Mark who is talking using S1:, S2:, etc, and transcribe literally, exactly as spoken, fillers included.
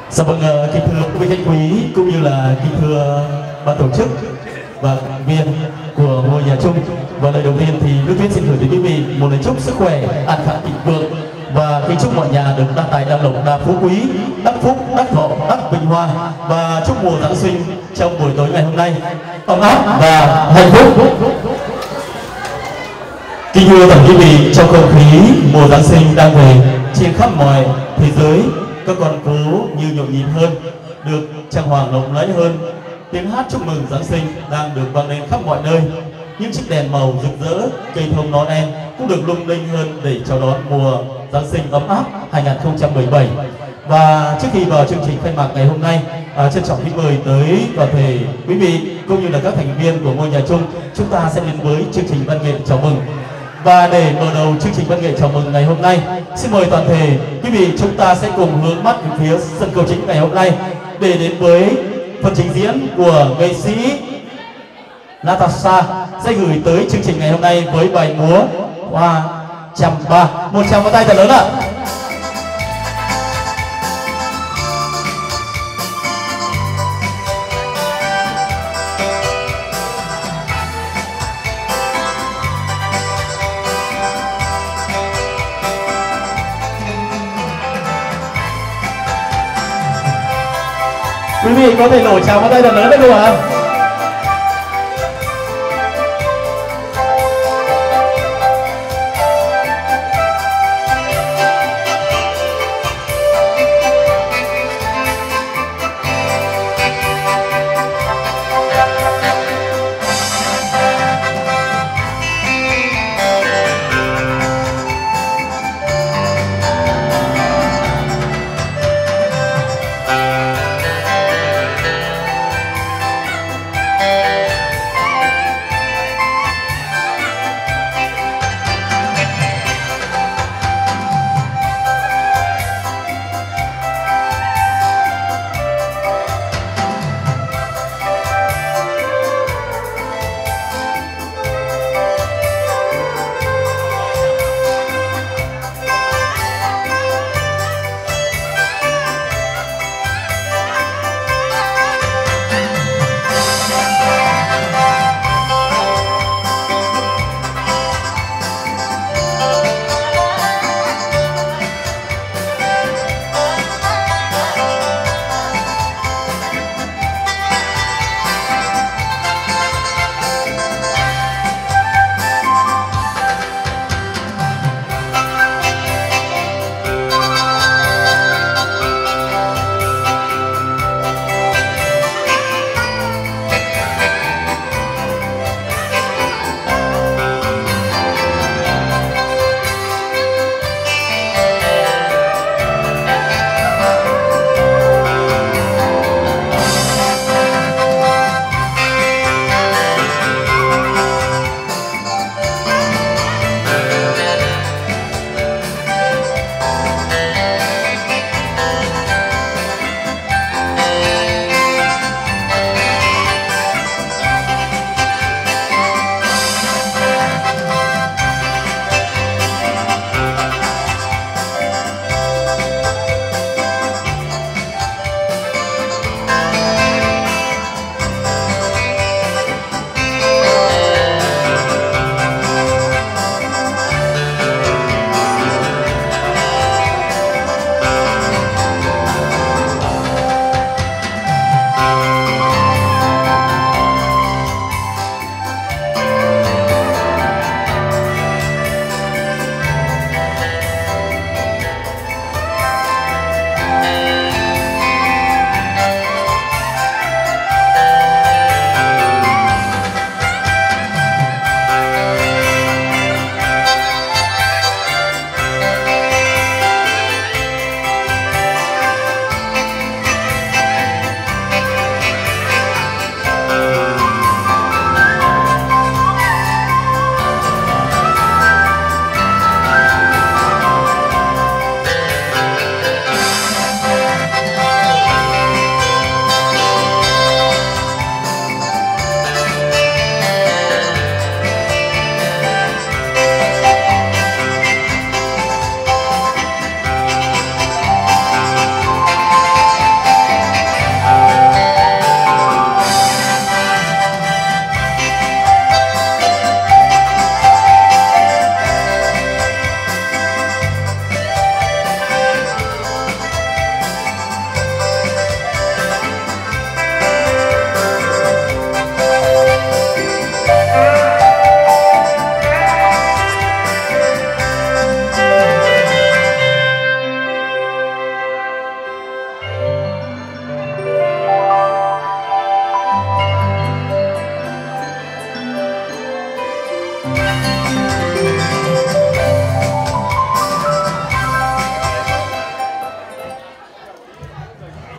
S1: Dạ vâng, kính thưa quý vị khách quý cũng như là kính thưa ban tổ chức và thành viên của ngôi nhà chung. Và lời đầu tiên thì Đức Viết xin gửi đến quý vị một lời chúc sức khỏe, an khang thịnh vượng và kính chúc mọi nhà được đa tài, đa lộc, đa phú quý, đắc phúc, đắc thọ, đắc vinh hoa, và chúc mùa Giáng sinh trong buổi tối ngày hôm nay ấm áp và hạnh phúc. Kính thưa tổng quý vị, trong không khí mùa Giáng sinh đang về trên khắp mọi thế giới, các con phố như nhộn nhịp hơn, được trang hoàng lộng lẫy hơn, tiếng hát chúc mừng Giáng sinh đang được vang lên khắp mọi nơi. Những chiếc đèn màu rực rỡ, cây thông nón em cũng được lung linh hơn để chào đón mùa Giáng sinh ấm áp hai nghìn không trăm mười bảy. Và trước khi vào chương trình khai mạc ngày hôm nay, à, trân trọng kính mời tới toàn thể quý vị cũng như là các thành viên của ngôi nhà chung, chúng ta sẽ đến với chương trình văn nghệ chào mừng. Và để mở đầu chương trình văn nghệ chào mừng ngày hôm nay, xin mời toàn thể quý vị chúng ta sẽ cùng hướng mắt về phía sân khấu chính ngày hôm nay để đến với phần trình diễn của nghệ sĩ Natasha sẽ gửi tới chương trình ngày hôm nay với bài múa Hoa Trăm Ba. Một tràng pháo tay thật lớn ạ. Quý vị có thể nổi tràng pháo tay thật lớn được không ạ?